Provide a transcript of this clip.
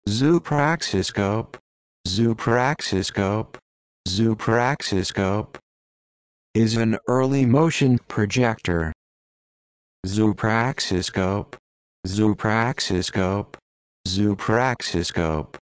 Zoopraxiscope, Zoopraxiscope, Zoopraxiscope is an early motion projector. Zoopraxiscope, Zoopraxiscope, Zoopraxiscope